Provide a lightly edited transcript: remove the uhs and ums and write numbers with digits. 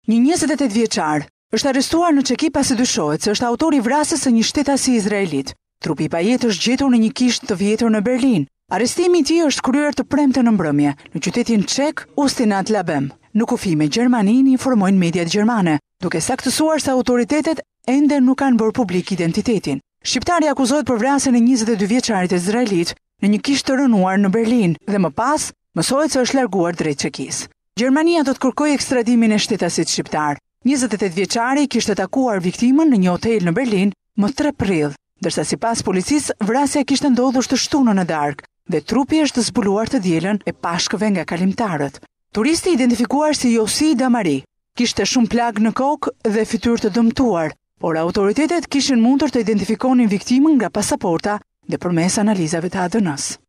Një 28 vjeçar është arrestuar në Çeki pasi dyshohet se është autori vrasjes së një shtetasi izraelit. Trupi i pajetë është gjetur në një kishë të vjetër në Berlin. Arrestimi i tij është kryer të premten në mbrëmje në qytetin Çek Ustinat Labem. Në kufi me Gjermaninë informojnë mediat gjermane, duke saktësuar se autoritetet ende nuk kanë bërë publik identitetin. Shqiptari akuzohet për vrasjen e 22 vjeçarit izraelit në një kishë të rënuar në Berlin dhe më pas mësohet se është larguar drejt Çekisë. Gjermania do të kërkojë ekstradimin e shtetasit shqiptar. 28 vjeçari kishte takuar viktimën në një hotel në Berlin më 3 prill, ndërsa sipas policisë vrasja kishte ndodhur të shtunën në darkë dhe trupi është zbuluar të dielën e pashkëve nga kalimtarët. Turisti identifikuar si Josi Damari kishte shumë plagë në kokë dhe fytyrë të dëmtuar, por autoritetet kishin mundur të identifikonin viktimën nga pasaporta dhe përmes analizave të ADN-s.